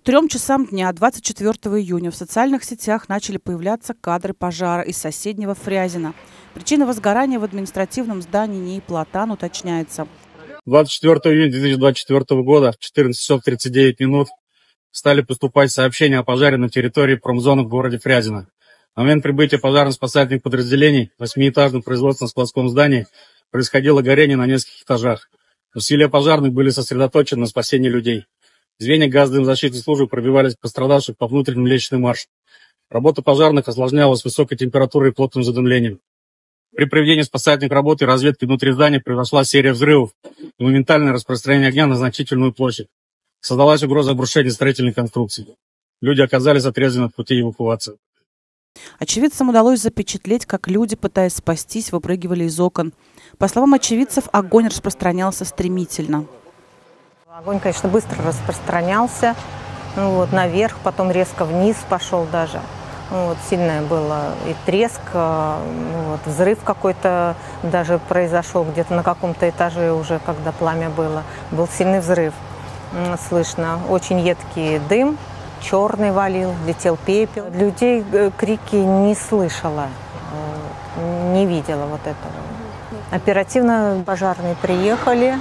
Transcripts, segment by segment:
К 3 часам дня 24 июня в социальных сетях начали появляться кадры пожара из соседнего Фрязино. Причина возгорания в административном здании НИИ «Платан» уточняется. 24 июня 2024 года в 14 часов 39 минут стали поступать сообщения о пожаре на территории промзоны в городе Фрязино. В момент прибытия пожарно-спасательных подразделений в 8-этажном производственно-складском здании происходило горение на нескольких этажах. Усилия пожарных были сосредоточены на спасении людей. Звенья газодымозащитной службы пробивались пострадавших по внутренним лестничным маршам. Работа пожарных осложнялась высокой температурой и плотным задымлением. При проведении спасательных работ и разведки внутри здания произошла серия взрывов и моментальное распространение огня на значительную площадь. Создалась угроза обрушения строительной конструкции. Люди оказались отрезаны от пути эвакуации. Очевидцам удалось запечатлеть, как люди, пытаясь спастись, выпрыгивали из окон. По словам очевидцев, огонь распространялся стремительно. Огонь, конечно, быстро распространялся, наверх, потом резко вниз пошел даже. Сильное было и треск, взрыв какой-то даже произошел где-то на каком-то этаже уже, когда пламя было. Был сильный взрыв, слышно. Очень едкий дым, черный валил, летел пепел. Людей крики не слышала, не видела вот этого. Оперативно пожарные приехали,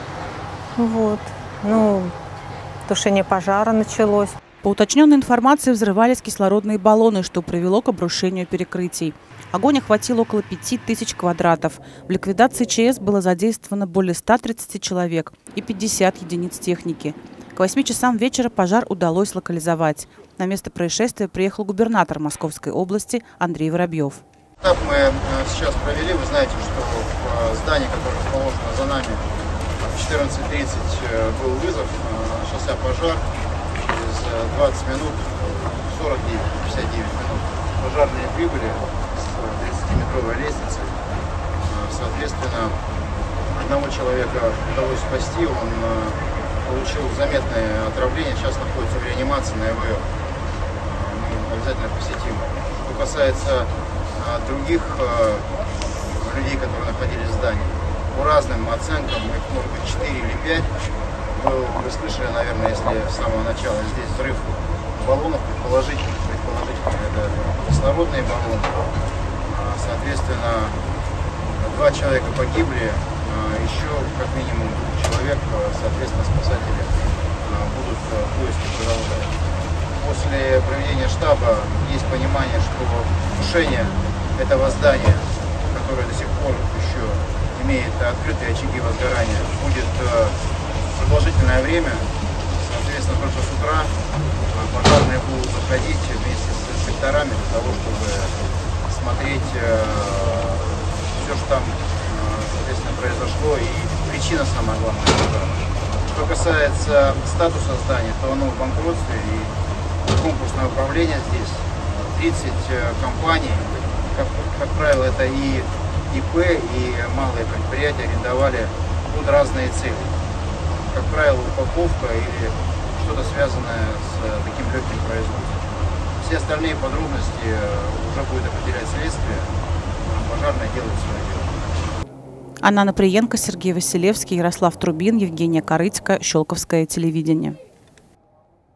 тушение пожара началось. По уточненной информации, взрывались кислородные баллоны, что привело к обрушению перекрытий. Огонь охватил около 5000 квадратов. В ликвидации ЧС было задействовано более 130 человек и 50 единиц техники. К 8 часам вечера пожар удалось локализовать. На место происшествия приехал губернатор Московской области Андрей Воробьев. Этап мы сейчас провели. Вы знаете, что в здании, которое расположено за нами, в 14:30 был вызов, начался пожар. Через 20 минут, 49-59 минут пожарные прибыли с 30-метровой лестницы. Соответственно, одного человека удалось спасти, он получил заметное отравление, сейчас находится в реанимации на ИВЛ. Мы обязательно посетим. Что касается других людей, которые находились в здании, по разным оценкам, их может быть 4 или 5. Вы слышали, наверное, если с самого начала здесь взрыв баллонов, предположительно, это кислородные баллоны. Соответственно, 2 человека погибли, еще как минимум 2 человек, соответственно, спасатели будут поиски продолжать. После проведения штаба есть понимание, что тушение этого здания, которое до сих пор еще имеет открытые очаги возгорания, будет продолжительное время. Соответственно, только с утра пожарные будут заходить вместе с инспекторами для того, чтобы смотреть все, что там, соответственно, произошло, и причина, самая главная, пожара. Что касается статуса здания, то оно в банкротстве, и конкурсное управление здесь 30 компаний, как правило, это и ИП, и малые предприятия арендовали под разные цели. Как правило, упаковка или что-то связанное с таким легким производством. Все остальные подробности уже будет определять следствие. Пожарные делают свое дело. Анна Наприенко, Сергей Василевский, Ярослав Трубин, Евгения Корытько, Щелковское телевидение.